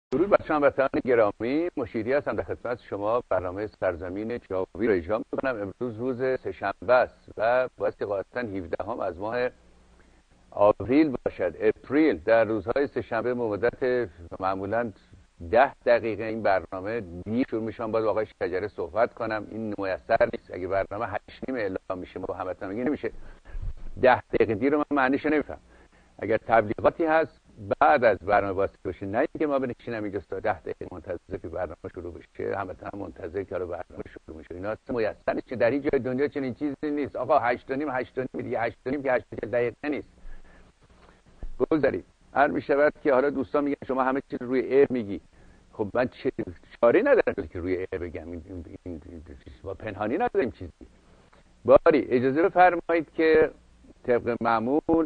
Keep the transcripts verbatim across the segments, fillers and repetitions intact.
درود بر شما هموطنان گرامی، مشیری هستم در خدمت شما. برنامه سرزمین جاوی رو اجرا میکنم. امروز روز سه‌شنبه است و بایستی قاعدتا هفدهم از ماه آوریل باشد، اپریل. در روزهای سه‌شنبه مدت معمولا ده دقیقه این برنامه دیر شروع میشم، باید با آقای شجره صحبت کنم. این میسر نیست. اگه برنامه هشت نیم اعلام میشه با هموطنان میگه نمیشه ده دقیقه دیر، رو من معنیش نمیفهم. اگر تبلیغاتی هست بعد از برنامه واسطه بشه، نه اینکه ما بنشینیم اینجا تا ده دقیقه منتظر که برنامه شروع بشه، هموطن منتظر که برنامه شروع میشه. اینا اصلا میسر نیست. در هیچ جای دنیا چنین چیزی نیست. آقا هشت و نیم هشت و نیم دیگه، هشت و نیم که هشت دقیقه نیست. بگذارید. هر میشود که حالا دوستان میگن شما همه چیز روی ایر میگی. خب من چه چاره ندارم که روی ایر بگم. این این این با پنهانی نداریم چیزی. باری اجازه بفرمایید که طبق معمول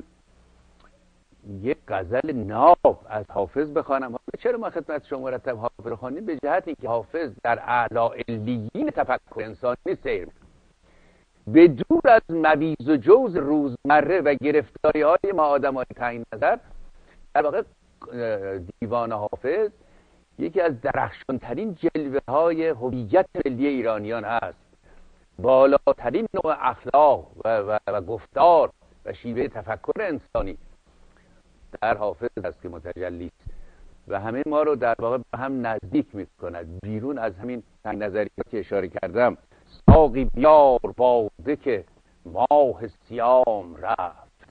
یک غزل ناب از حافظ بخوانم. چرا ما خدمت شما مرتب حافظ رو خوانیم؟ به جهت اینکه حافظ در اعلی علیین تفکر انسانی سیر به دور از مویز و جوز روزمره و گرفتاری های ما آدمای تعیین نظر. در واقع دیوان حافظ یکی از درخشانترین جلوه های هویت ملی ایرانیان است. بالاترین نوع اخلاق و, و, و گفتار و شیوه تفکر انسانی در حافظ است که متجلی است و همه ما رو در واقع به هم نزدیک می‌کند. بیرون از همین تنگ نظریاتی که اشاره کردم، ساقی بیار باده که ماه صیام رفت،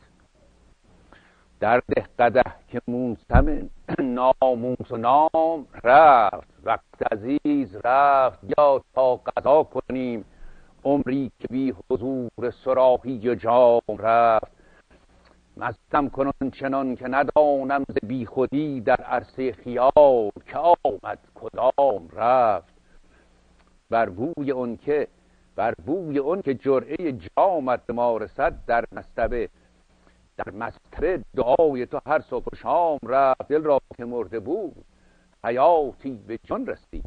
در ده قدح که موسم ناموس و نام رفت، وقت عزیز رفت یا تا قضا کنیم، عمری که بی حضور صراحی و جام رفت، مستم کنون چنان که ندانم ز بی خودی، در عرصه خیال که آمد کدام رفت، بر بوی اون که بر بوی اون که جرعه جامت ما رسد، در مستبه در مستبه دعای تو هر صبح و شام رفت، دل را که مرده بود حیاتی به جان رسید،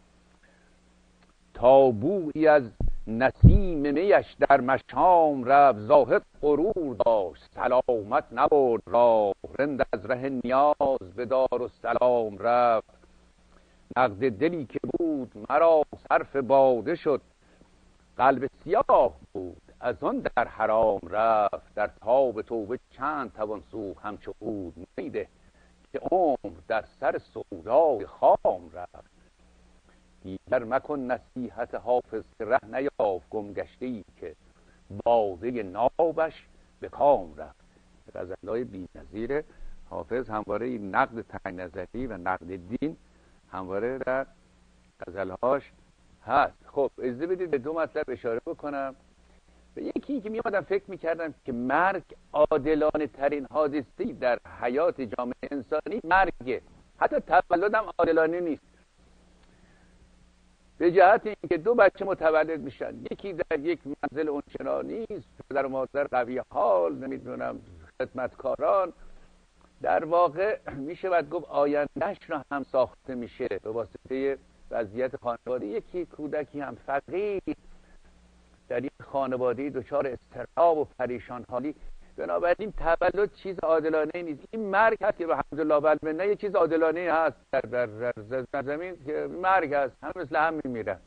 تا بویی از نسیم میش در مشام رفت، زاهد غرور داشت سلامت نبرد راه، رند از ره نیاز به دار و سلام رفت، نقد دلی که بود مرا صرف باده شد، قلب سیاه بود از آن در حرام رفت، در تاب توبه چند توان سوخت همچو عود، میده که عمر در سر سودای خام رفت، دیگر مکن نصیحت حافظ که ره نیافت، گمگشته‌ای که باده نابش به کام رفت. غزل‌های بی‌نظیر حافظ همواره نقد تنگ نظری و نقد دین همواره در غزل‌هاش هست. خب اجازه بدید به دو مطلب اشاره بکنم. به یکی این که می‌آمدم فکر می‌کردم که مرگ عادلانه ترین حادثه‌ای در حیات جامعه انسانی مرگه. حتی تولدم عادلانه نیست، به جهت اینکه دو بچه متولد میشن، یکی در یک منزل اونچنانی است، پدر و مادر قوی حال، نمیدونم خدمتکاران، در واقع میشه باید گفت آیندهش رو هم ساخته میشه به واسطه وضعیت خانواده. یکی کودکی هم فقیر در یک خانواده دچار اضطراب و پریشان حالی. بنابراین تولد چیز عادلانه نیست. این مرگ هست که به الحمدلله والمنه یه چیز عادلانه هست در, در, در, در زمین، که مرگ هست، هم مثل هم میمیرن.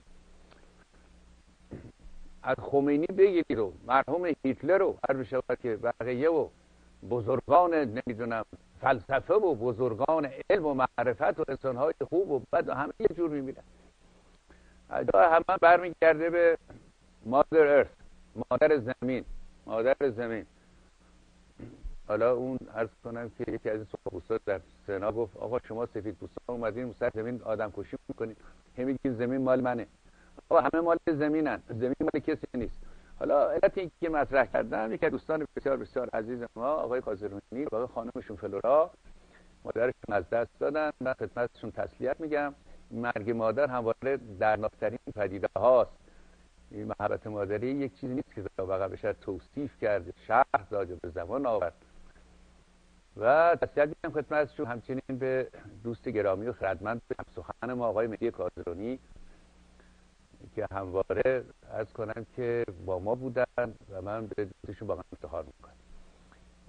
از خمینی بگیری رو، مرحوم هیتلر رو، هر بشود که بقیه و بزرگان نمیدونم فلسفه و بزرگان علم و معرفت و انسانهای خوب و بد و همه یه جور میمیرن. همه برمیگرده به مادر ارث، مادر زمین. مادر زمین حالا اون عرض کنم که یکی از سرخپوستا در سنا گفت آقا شما سفیدپوستا اومدین سر زمین آدم کشی میکنین، هم میگین زمین مال منه. آقا همه مال زمینن، زمین مال کسی نیست. حالا علت این که مطرح کردم، یکی از دوستان بسیار بسیار عزیز ما آقای کازرونی، آقای خانمشون فلورا مادرشون از دست دادن. من خدمتشون تسلیت میگم. مرگ مادر همواره دردناکترین پدیده هاست. این محبت مادری یک چیزی نیست که واقعا بشه توصیف کرد، شرح داد، به زبان آورد. و تسلیت میگم خدمتشون. همچنین به دوست گرامی و خردمند سخن ما آقای مهدی کازرونی که همواره عرض کنم که با ما بودن و من به دوستشون واقعا افتخار میکنم.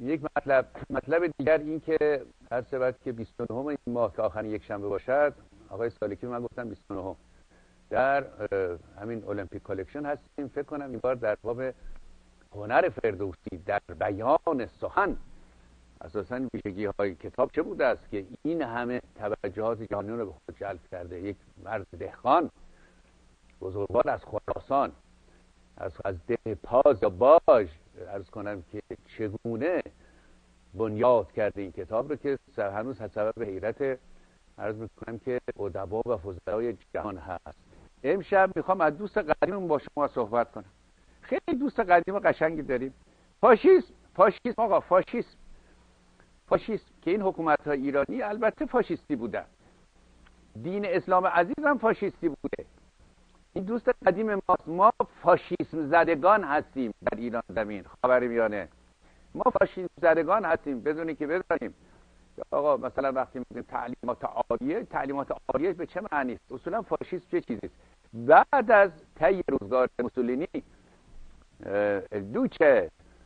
یک مطلب مطلب دیگر این که هر سبت که بیست و نهم این ماه که آخرین یک شنبه باشد، آقای سالکی من گفتم بیست و نهم در همین المپیک کالکشن هستیم. فکر کنم این بار در باب هنر فردوسی در بیان سخن، اساساً ویژگی های کتاب چه بوده است که این همه توجهات جهانیان رو به خود جلب کرده. یک مرد دهقان بزرگوار از خراسان، از از ده پاز یا باج، عرض کنم که چگونه بنیاد کرده این کتاب رو که هنوز سبب حیرت عرض میکنم که ادبا و فضلای جهان هست. امشب میخوام از دوست قدیمم با شما صحبت کنم. خیلی دوست قدیم و قشنگی داریم. فاشیسم، فاشیسم آقا، فاشیسم فاشیسم که این حکومت های ایرانی البته فاشیستی بودن. دین اسلام عزیز هم فاشیستی بوده. این دوست قدیم ما ما فاشیسم زدگان هستیم در ایران زمین خاورمیانه. ما فاشیسم زدگان هستیم بدونی که بدونیم. آقا مثلا وقتی میگیم تعلیمات عالیه، تعلیمات عالیه به چه معنی است؟ اصولا فاشیسم چه چیزی است؟ بعد از طی روزگار موسولینی، دوچه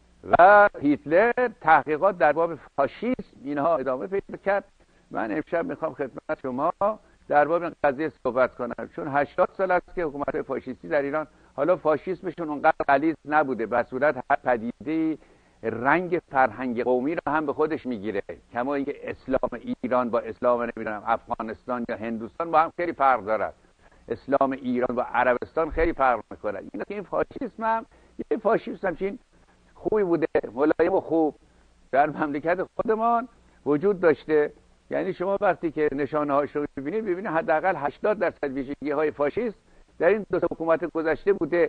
و هیتلر تحقیقات در باب فاشیسم اینها ادامه پیدا کرد. من امشب میخوام خدمت شما در باب این قضیه صحبت کنم، چون هشتاد سال است که حکومت فاشیستی در ایران، حالا فاشیسمشون اونقدر غلیظ نبوده، به صورت هر پدیده رنگ فرهنگ قومی رو هم به خودش میگیره. کما اینکه اسلام ایران با اسلام نمیدونم افغانستان یا هندوستان با هم خیلی فرق دارد. اسلام ایران با عربستان خیلی فرق میکنه. اینا که این فاشیسم هم یه فاشیسم چین خوبی بوده، ملایم و خوب در مملکت خودمان وجود داشته. یعنی شما وقتی که نشانه هاش رو ببینید ببینید حداقل هشتاد درصد ویژگی های فاشیست در این دو تا حکومت گذشته بوده.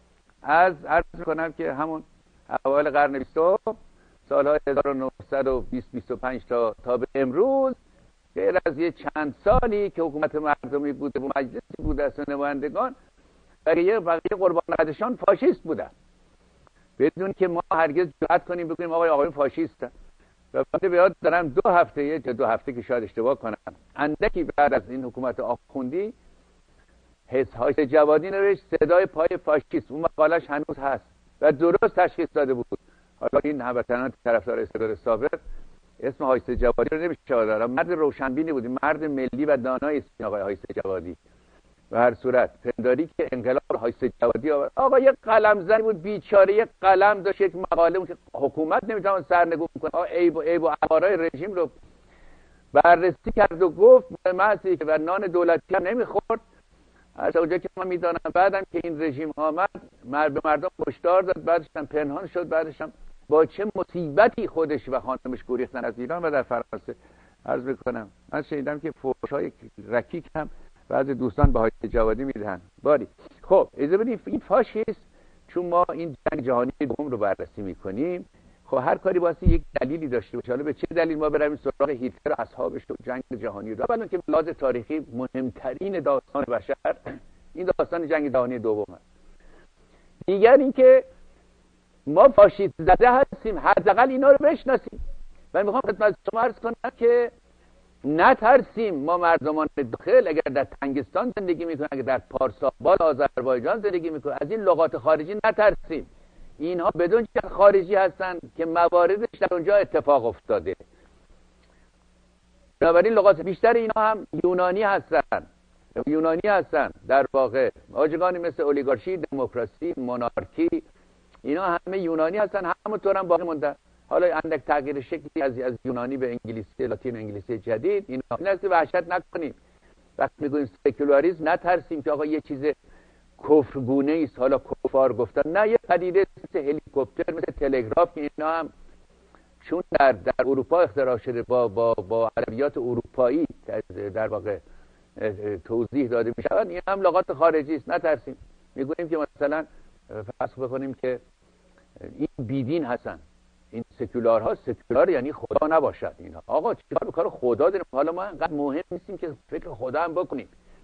از عرض میکنم که همون اوایل قرن بیستم، سالهای هزار و نهصد و بیست بیست و پنج تا تا به امروز، غیر از یه چند سالی که حکومت مردمی بوده و مجلسی بوده است نمایندگان، بقیه بقیه قربان قدشان فاشیست بودن، بدون که ما هرگز جرأت کنیم بگیم آقای آقایون فاشیستن. و بعد بیاد دارم دو هفته یه دو هفته که شاید اشتباه کنم، اندکی بعد از این حکومت آخوندی، حس‌های جوادی نوشت صدای پای فاشیست. اون مقالش هنوز هست و درست تشخیص داده بود. حالا این هموطنان طرفدار استقلال سابق اسم هایسته جوادی رو نمیشه دارم. مرد روشنبینی بود، مرد ملی و دانایی است آقای هایسته جوادی. و هر صورت پنداری که انقلاب هایسته جوادی آورد. آقا یک قلم زنی بود بیچاره، یک قلم داشت، یک مقاله بود که حکومت نمیتونه سرنگون کنه. آقا عیب و عیب و عوارای رژیم رو بررسی کرد و گفت محضی که و نان دولتی هم نمیخورد. از اونجا که ما میدانم بعدم که این رژیم آمد مرد به مردم هشدار داد، بعدش هم پنهان شد، بعدش هم با چه مصیبتی خودش و خانمش گریختن از ایران و در فرانسه. عرض میکنم من شنیدم که فحش‌های رکیک هم بعضی دوستان به هایسته جوادی میدهن. باری خب اجازه بدید این فاشیست، چون ما این جنگ جهانی دوم رو بررسی میکنیم، خب هر کاری واسه یک دلیلی داشته باشه. حالا به چه دلیل ما برویم سراغ هیتلر و اصحابش و جنگ جهانی دو؟ اولا که لحاظ تاریخی مهمترین داستان بشر این داستان جنگ جهانی دوم است. دیگر اینکه ما فاشیست زده هستیم، حداقل اینا رو بشناسیم. من میخوام خدمت شما عرض کنم که نترسیم. ما مردمان داخل اگر در تنگستان زندگی میکنیم، اگر در پارسابال آذربایجان زندگی میکنیم، از این لغات خارجی نترسیم. اینها بدون چه خارجی هستن که مواردش در اونجا اتفاق افتاده. بنابراین لغات بیشتر اینها هم یونانی هستن، یونانی هستن در واقع. آجگانی مثل اولیگارشی، دموکراسی، مونارکی، اینا همه یونانی هستن، همونطور هم باقی موندن. حالا اندک تغییر شکلی از از یونانی به انگلیسی، لاتین انگلیسی جدید، اینا این است که وحشت نکنیم. وقتی میگویم سکولاریسم نترسیم که آقا یه چیز کفرگونه است، حالا کفار گفتن. نه، یه پدیده مثل هلیکوپتر، مثل تلگراف که اینا هم چون در در اروپا اختراع شده با با با ادبیات اروپایی در واقع توضیح داده میشه، این هم لغات خارجی است. نترسیم. میگوییم که مثلا فرض بکنیم که این بیدین هستن، این سکولارها، سکولار یعنی خدا نباشد. اینا آقا چیکار به کار خدا داریم؟ حالا ما انقدر مهم نیستیم که فکر خدا هم بکنیم.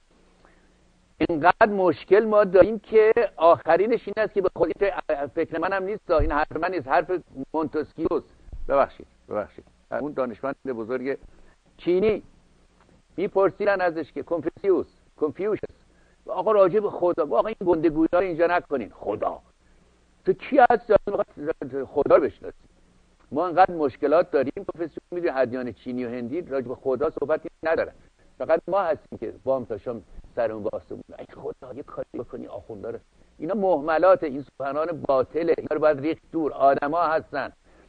اینقدر مشکل ما داریم که آخرینش این است که به خود فکر منم نیست، این حرف من نیست، حرف مونتسکیوس. ببخشید ببخشید اون دانشمند بزرگ چینی. میپرسیدن ازش که کنفوسیوس، کنفیوشس، آقا راجع به خدا، آقا این گندگویی ها اینجا نکنین. خدا تو کی هست؟ خدا رو بشناسی. ما انقدر مشکلات داریم. پروفسور میدونی ادیان چینی و هندی راجع به خدا صحبتی ندارن، فقط ما هستیم که بام تا شام سرمون واسه بود ای خدا یه کاری بکنی آخوندا رو. اینا مهملات، این سخنان باطله، اینا رو باید ریخت دور. آدما هستن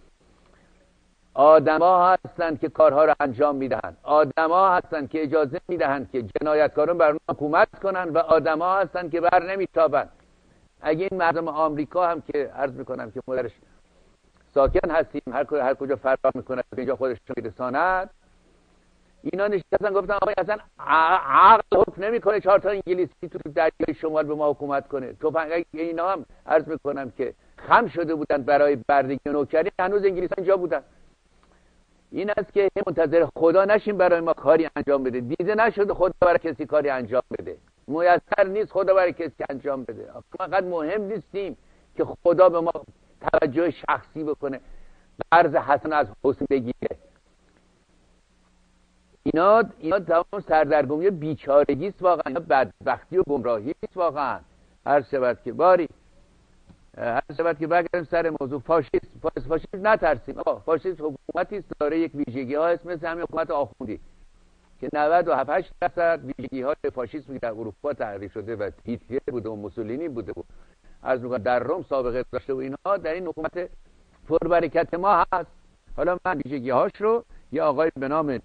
آدما هستن که کارها رو انجام میدهن، آدما هستن که اجازه میدهن که جنایتکاران بر اونها حکومت کنن و آدما هستن که بر نمیتابن. اگه این مردم آمریکا هم که عرض میکنم که ما درش ساکن هستیم، هر هر کجا فرار میکنه اینجا خودش رو میرساند، اینا نشستن گفتن آقا اصلا عقل حکم نمیکنه چهار تا انگلیسی تو دریای شمال به ما حکومت کنه. تو اینا هم عرض میکنم که خم شده بودن برای بردگی و نوکری، هنوز انگلیس اینجا بودن. این است که منتظر خدا نشیم برای ما کاری انجام بده. دیده نشده خدا برای کسی کاری انجام بده، میسر نیست خدا برای کسی انجام بده. ما فقط مهم نیستیم که خدا به ما توجه شخصی بکنه، قرض حسن از حسن بگیره. اینا اینا تمام سردرگمی بیچارگی است واقعا، اینا بدبختی و گمراهی است واقعا. هر شبت که باری هر شبت که بگردیم سر موضوع فاشیست. فاشیست نترسیم آقا، فاشیست حکومتی است داره یک ویژگی ها هست مثل همین حکومت آخوندی که نود و هفت درصد ویژگی های فاشیسم در اروپا تعریف شده و هیتلر بوده و موسولینی بوده و از میگم در روم سابقه داشته و اینها در این حکومت پربرکت ما هست. حالا من ویژگی هاش رو یه آقای به نام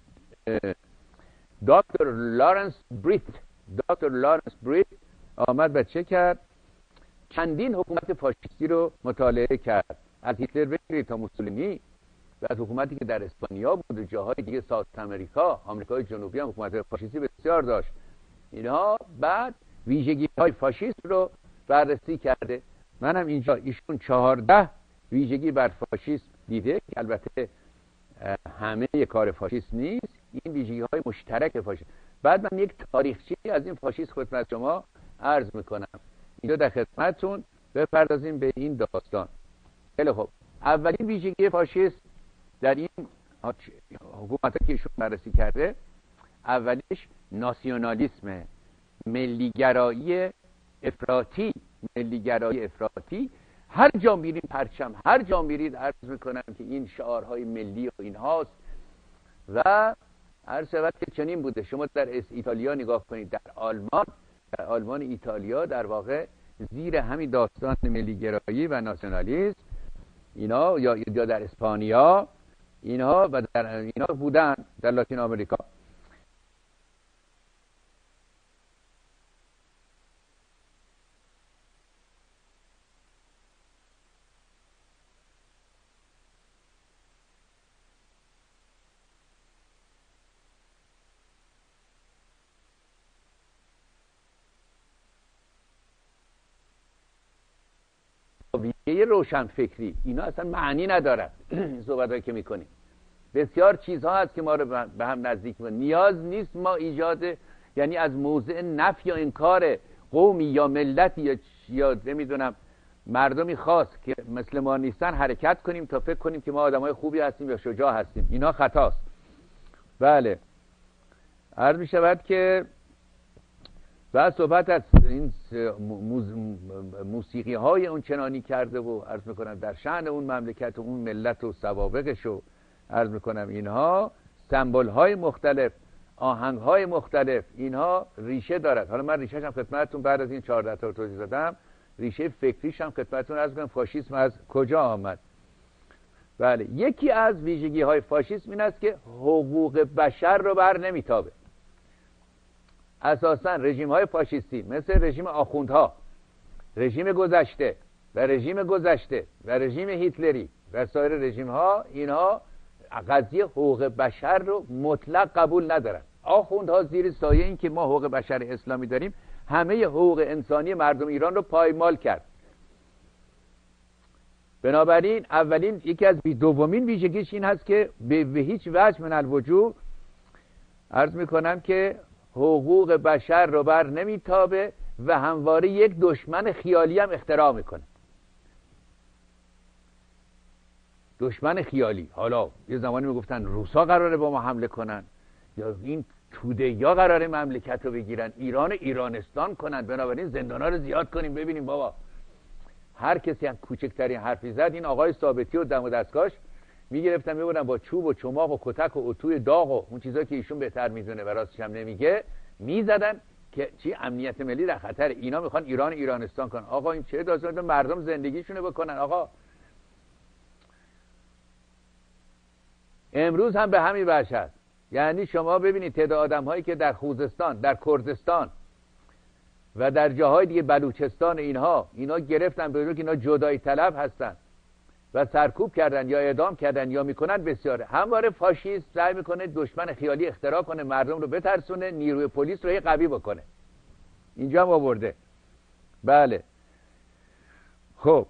دکتر لارنس بریت دکتر لارنس بریت آمد و چه کرد؟ چندین حکومت فاشیستی رو مطالعه کرد، از هیتلر بگیرید تا موسولینی و از حکومتی که در اسپانیا بود و جاهای دیگه، ساوت امریکا، آمریکای جنوبی هم حکومت فاشیستی بسیار داشت. اینها بعد ویژگی های فاشیست رو بررسی کرده. منم اینجا ایشون چهارده ویژگی بر فاشیسم دیده که البته همه کار فاشیست نیست، این ویژگی های مشترک فاشیست. بعد من یک تاریخچه از این فاشیست خدمت شما عرض میکنم اینجا در خدمتتون، بپردازیم به این داستان. خیلی خوب، اولین ویژگی فاشیست در این حکومت که ایشون بررسی کرده، اولیش ناسیونالیسم، ملیگرایی افراطی. ملیگرایی افراطی، هر جا میرین پرچم، هر جا میرید عرض میکنم که این شعارهای ملی و این هاست و هر شود که چنین بوده. شما در ایتالیا نگاه کنید، در آلمان در آلمان ایتالیا در واقع زیر همین داستان ملیگرایی و ناسیونالیسم اینا یا یا در اسپانیا اینها و در اینا بودن، در لاتین آمریکا. یه روشن فکری اینا اصلا معنی نداره. صحبتایی که میکنیم بسیار چیزها هست که ما رو به هم نزدیک میکنه. نیاز نیست ما ایجاد، یعنی از موضع نفی یا انکار قومی یا ملتی یا یا نمیدونم مردمی خاص که مثل ما نیستن حرکت کنیم تا فکر کنیم که ما آدمای خوبی هستیم یا شجاع هستیم. اینا خطاست. بله، عرض می شود که بعد صحبت از این موسیقی های اون چنانی کرده و عرض میکنم در شأن اون مملکت و اون ملت و سوابقش و عرض میکنم اینها سمبل های مختلف، آهنگ های مختلف، اینها ریشه دارد. حالا من ریشه‌ش هم خدمتتون بعد از این چهارده تا رو توضیح دادم، ریشه فکریش هم خدمتتون عرض کنم فاشیسم از کجا آمد. بله، یکی از ویژگی های فاشیسم این است که حقوق بشر رو بر نمیتابه. اساساً رژیم های فاشیستی مثل رژیم آخوندها، رژیم گذشته و رژیم گذشته و رژیم هیتلری و سایر رژیم ها، اینها قضیه حقوق بشر رو مطلق قبول ندارن. آخوندها زیر سایه این که ما حقوق بشر اسلامی داریم همه حقوق انسانی مردم ایران رو پایمال کرد. بنابراین اولین یکی از دومین ویژگیش این هست که به هیچ وجه من الوجوه عرض میکنم که حقوق بشر رو بر نمیتابه و همواره یک دشمن خیالی هم اختراع میکنه. دشمن خیالی. حالا یه زمانی میگفتن روسا قراره با ما حمله کنن یا این توده یا قراره مملکت رو بگیرن، ایران ایرانستان کنن، بنابراین زندانا رو زیاد کنیم. ببینیم بابا، هر کسی هم کوچکترین حرفی زد این آقای ثابتی و دم و دستگاش میگرفتن میبردن با چوب و چماق و کتک و اتوی داغ و اون چیزا که ایشون بهتر میدونه و راستش هم نمیگه میزدن که چی امنیت ملی در خطر. اینا میخوان ایران ایرانستان کنن. آقا این چه داستانه؟ مردم زندگیشونو بکنن. آقا امروز هم به همین وجه است. یعنی شما ببینید تعداد آدم هایی که در خوزستان، در کردستان و در جاهای دیگه بلوچستان اینها اینا گرفتن به که اینا جدایی طلب هستن و سرکوب کردن یا اعدام کردن یا میکنن بسیاره. همواره فاشیست سعی میکنه دشمن خیالی اختراع کنه، مردم رو بترسونه، نیروی پلیس رو یه قوی بکنه. اینجا هم آورده. بله خب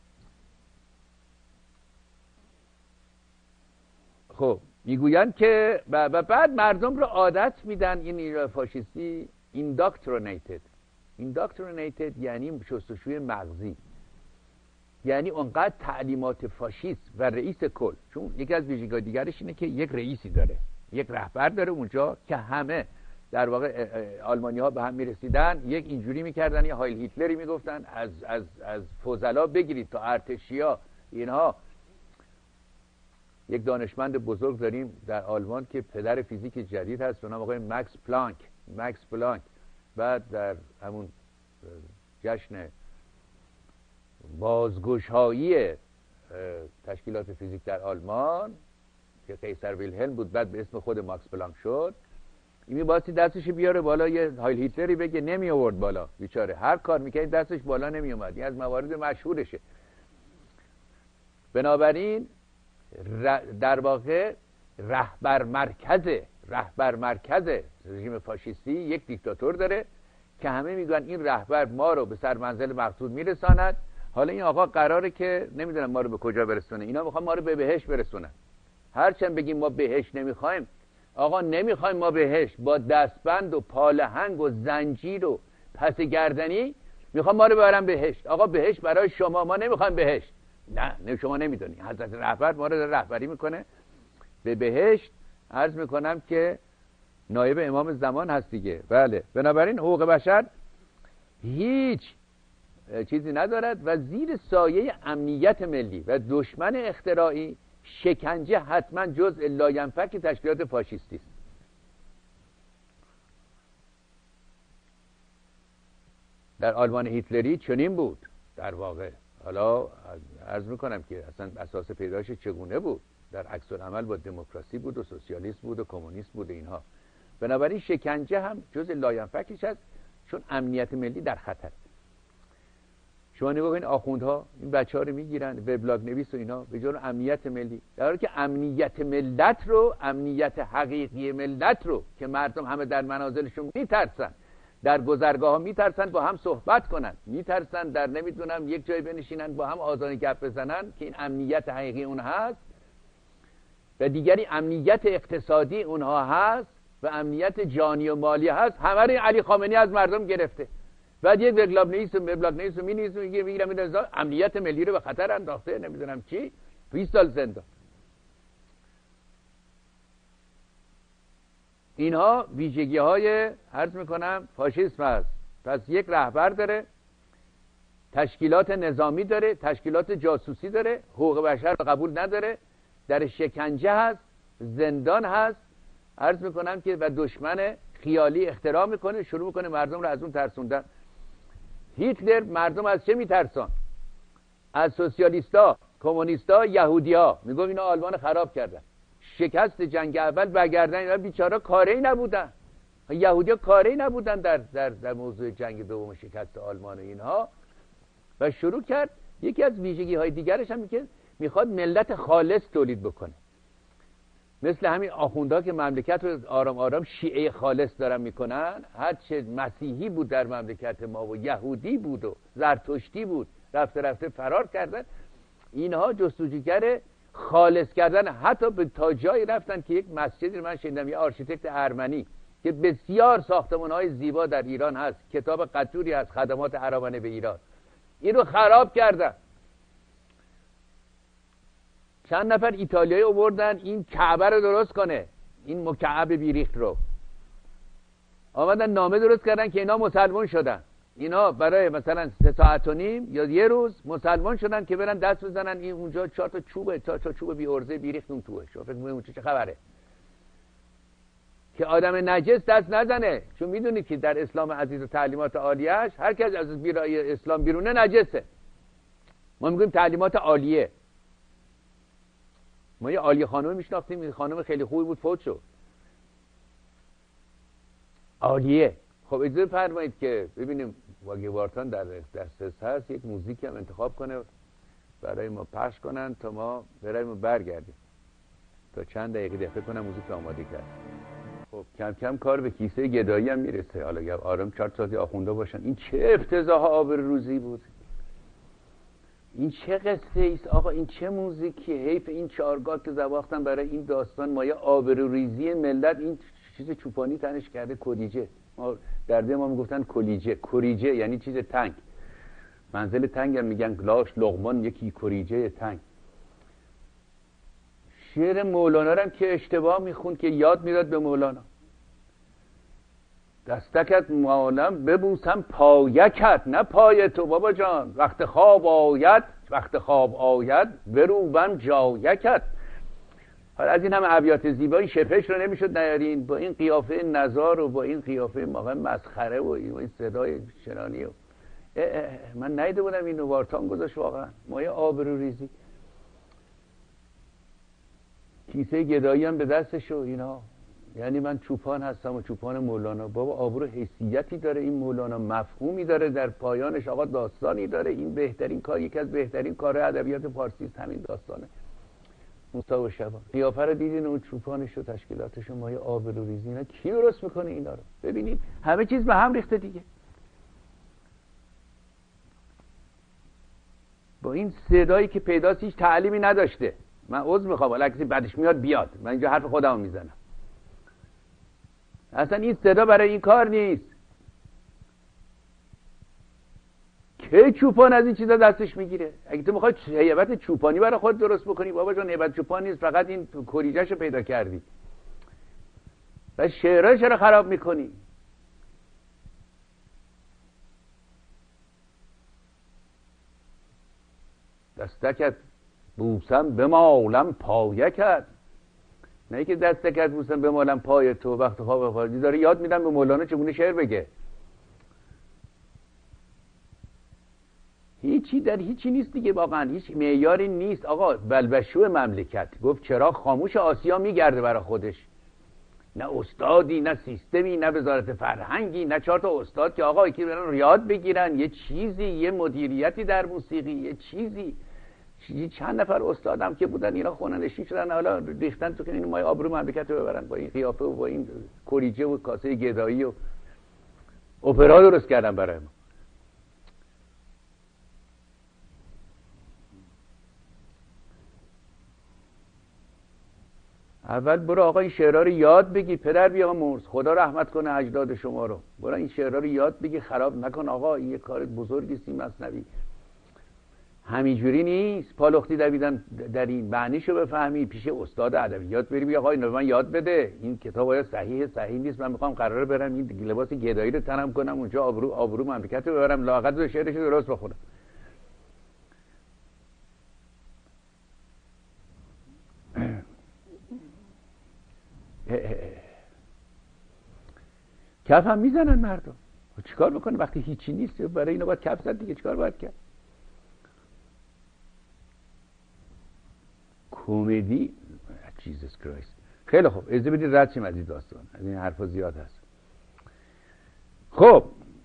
خب میگویند که و بعد مردم رو عادت میدن این نیروی فاشیستی indoctrinated. indoctrinated یعنی شستشوی مغزی، یعنی اونقدر تعلیمات فاشیست و رئیس کل، چون یکی از ویژگی‌های دیگرش اینه که یک رئیسی داره، یک رهبر داره اونجا که همه در واقع آلمانی ها به هم میرسیدن یک اینجوری میکردن، یه هایل هیتلری میگفتن از از از فوزلا بگیرید تا ارتشیا اینها. یک دانشمند بزرگ داریم در آلمان که پدر فیزیک جدید هست، به نام آقای مکس پلانک. مکس پلانک بعد در همون جشن بازگشایی تشکیلات فیزیک در آلمان که قیصر ویلهلم بود بعد به اسم خود ماکس پلانک شد، این می‌باستی دستش بیاره بالا یه هایل هیتلری بگه، نمی آورد بالا بیچاره، هر کار می‌کرد دستش بالا نمی اومد. این از موارد مشهورشه. بنابراین در واقع رهبر مرکز رهبر مرکز رژیم فاشیستی یک دیکتاتور داره که همه میگن این رهبر ما رو به سر منزل مقصود میرساند. حالا این آقا قراره که نمیدونم ما رو به کجا برسونه، اینا میخوان ما رو به بهشت برسونن. هرچند بگیم ما بهشت نمیخوایم، آقا نمیخوایم ما بهشت، با دستبند و پالهنگ و زنجیر و پس گردنی میخوام ما رو ببرن بهشت. آقا بهشت برای شما، ما نمیخوایم بهشت. نه نه شما نمیدونی حضرت رهبر ما رو رهبری میکنه به بهشت. عرض میکنم که نایب امام زمان هست دیگه. بله، بنابراین حقوق بشر هیچ چیزی ندارد و زیر سایه امنیت ملی و دشمن اختراعی شکنجه حتما جزء لاینفک تشکیلات فاشیستی است. در آلمان هیتلری چنین بود در واقع. حالا عرض میکنم که اصلا اساس پیدایش چگونه بود، در عکس العمل با دموکراسی بود و سوسیالیست بود و کمونیست بود اینها. بنابراین شکنجه هم جزء لاینفکش هست، چون امنیت ملی در خطر. شما نگاه کنید آخوندها این بچه‌ها رو میگیرن، وبلاگ نویس و اینا، به جای امنیت ملی، در حالی که امنیت ملت رو، امنیت حقیقی ملت رو که مردم همه در منازلشون میترسن، در گذرگاه ها میترسن با هم صحبت کنن، میترسن در نمیدونم یک جای بنشینن با هم آذان گپ بزنن، که این امنیت حقیقی اون هست. و دیگری امنیت اقتصادی اونها هست و امنیت جانی و مالی هست. همه رو علی خامنه‌ای از مردم گرفته. بعد یک وبلاگ نویس و وبلاگ نویس می‌نویسه میگه میگیرم این رضا امنیت ملی رو به خطر انداخته، نمیدونم چی، بیست سال زندان. اینها ویژگی‌های عرض می‌کنم فاشیسم است. پس یک رهبر داره، تشکیلات نظامی داره، تشکیلات جاسوسی داره، حقوق بشر رو قبول نداره، در شکنجه هست، زندان هست، عرض می‌کنم که و دشمن خیالی اختراع میکنه، شروع میکنه مردم رو از اون ترسوندن. هیتلر مردم از چه میترسان؟ از سوسیالیستا، کمونیستا، یهودیا. میگم اینا آلمان خراب کردن. شکست جنگ اول برگردن، اینا بیچارا کاری نبودن. یهودیا کاری نبودن در در در موضوع جنگ دوم شکست آلمان و اینها. و شروع کرد یکی از ویژگی های دیگرش هم که میخواد ملت خالص تولید بکنه. مثل همین آخوندها که مملکت رو آرام آرام شیعه خالص دارن میکنن. هرچه مسیحی بود در مملکت ما و یهودی بود و زرتشتی بود، رفته رفته فرار کردن. اینها جستجوگر خالص کردن، حتی به تا جایی رفتن که یک مسجدی من شنیدم یه آرشیتکت ارمنی که بسیار ساختمان‌های زیبا در ایران هست، کتاب قطوری از خدمات ارامنه به ایران، این رو خراب کردن. چند نفر ایتالیایی آوردن این کعبه رو درست کنه، این مکعب بیریخت رو آمدن نامه درست کردن که اینا مسلمان شدن. اینا برای مثلا سه ساعت و نیم یا یه روز مسلمان شدن که برن دست بزنن این اونجا چهار تا چوبه چهار تا چوب بی ارزه بیریختون توه. شما فکر می‌کنید چه خبره که آدم نجس دست نزنه؟ چون میدونید که در اسلام عزیز و تعلیمات عالیه‌اش هر کس از بیرای اسلام بیرونه نجسه. ما میگیم تعلیمات عالیه. ما یه عالی خانم میشناختیم، این خانم خیلی خوبی بود، فوت شد. عالیه. خب اجازه فرمایید که ببینیم واگه وارتان در دسترس هست یک موزیک هم انتخاب کنه برای ما پخش کنن تا ما براییم و برگردیم. تا چند دقیقه فکر کنم موزیک آماده کرد. خب کم کم کار به کیسه گدایی هم میرسه. حالا اگر آرام چهار ساعتی آخونده باشن. این چه افتضاح آبروریزی بود. این چه قصه ایست آقا، این چه موزیکی. حیف این چارگاه که زواختن برای این داستان مایه آبروریزی ملت. این چیز چوپانی تنش کرده. کلیجه ما در ده ما میگفتن کلیجه. کریجه یعنی چیز تنگ. منزل تنگ هم میگن لاش لقمان یکی کریجه تنگ. شعر مولانا رو که اشتباه میخوند که یاد میداد به مولانا. دستکت مالم ببوسم پایکت، نه پای تو بابا جان. وقت خواب آید وقت خواب آید بروبم جایکت. حالا از این همه ابیات زیبایی شپش رو نمیشد نیارین با این قیافه نزار و با این قیافه واقعا مسخره و این صدای شنانی و اه اه من نیده بودم اینو وارتان گذاشت. واقعا مایه آبروریزی. کیسه گدایی هم به دستش و اینا. یعنی من چوپان هستم و چوپان مولانا. بابا آبرو حیثیتی داره این مولانا، مفهومی داره در پایانش، آقا داستانی داره. این بهترین کار، یکی از بهترین کارهای ادبیات فارسی است همین داستانه. موسی و شبان قیافه رو دیدین اون چوپانش و تشکیلاتش و مایه آبروریزی. اینا کی درست میکنه اینا رو؟ ببینید همه چیز به هم ریخته دیگه. با این صدایی که پیداست هیچ تعلیمی نداشته. من عذر میخوام ولی کسی بعدش میاد بیاد، من اینجا حرف خودمو میزنم. اصلا این صدا برای این کار نیست. که چوپان از این چیزا دستش میگیره؟ اگه تو میخوای هیبت چوپانی برای خود درست بکنی، بابا جان هیبت چوپان نیست، فقط این کلیجهشو پیدا کردی. و شعرها چرا خراب میکنی؟ دستکت بوسم بمالم پایکت، نه که دستکت بوسم بمالم پای تو وقت خواب خارجی. داره یاد میدم به مولانا چگونه شعر بگه. هیچی در هیچی نیست دیگه، واقعا هیچ معیاری نیست. آقا بلبشو مملکت گفت چرا خاموش آسیا میگرده برای خودش. نه استادی، نه سیستمی، نه وزارت فرهنگی، نه چهار تا استاد که آقا یکی برن یاد بگیرن یه چیزی، یه مدیریتی در موسیقی، یه چیزی. چند نفر استادم که بودن اینا خونه‌نشین شدن، حالا ریختن تو که این مای آبرو مملکت رو ببرن با این قیافه و با این کلیجه و کاسه گدایی و اپرا درست کردن برای ما. اول برو آقا این شعرها رو یاد بگی، پدر بیا مرز، خدا رحمت کنه اجداد شما رو. برو این شعرها رو یاد بگی، خراب نکن آقا. این یه کار بزرگی است این مثنوی. همینجوری نیست پالختی دویدن در این معنیشو بفهمی پیش استاد ادبیات بری بگی آقا اینو من یاد بده، این کتاب های صحیح صحیح نیست، من میخوام قراره برم این لباس گدایی رو تنم کنم اونجا آبرو آبرو مملکت رو ببرم، لااقل دو شعرش رو درست بخونم. کف هم میزنن مردم. چیکار بکنه وقتی هیچی نیست؟ برای اینو باید کف زد دیگه. چیکار باید کرد؟ کمدی جیزس کرایست. خیلی خوب اجازه بدید رد شیم از این داستان، از این حرفا زیاد هست. خب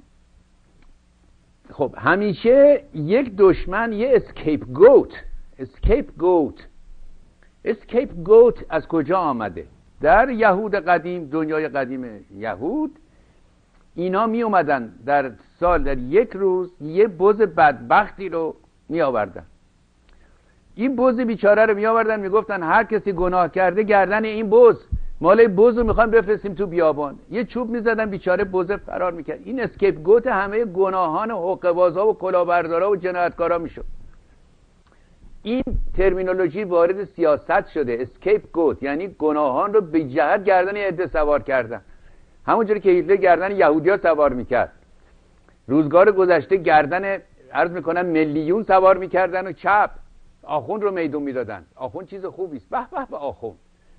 خب همیشه یک دشمن یه اسکیپ گوت اسکیپ گوت اسکیپ گوت از کجا آمده؟ در یهود قدیم، دنیای قدیم یهود، اینا می اومدن در سال در یک روز یه بز بدبختی رو می آوردن. این بز بیچاره رو می آوردن، می گفتن هر کسی گناه کرده گردن این بز، مال بز رو میخوایم بفرستیم تو بیابان. یه چوب می زدن بیچاره بز فرار میکرد. این اسکیپ گوت همه گناهان و حقه‌بازا و کلاهبردارا و جنایتکارا میشد. این ترمینولوژی وارد سیاست شده. اسکیپ گوت یعنی گناهان رو به جهت گردن عده سوار کردن، همونجوری که هیتلر گردن یهودی‌ها سوار میکرد. روزگار گذشته گردن عرض میکنم میلیون سوار میکردن و چپ آخوند رو میدون میدادن. آخوند چیز خوبی است، به به به آخوند.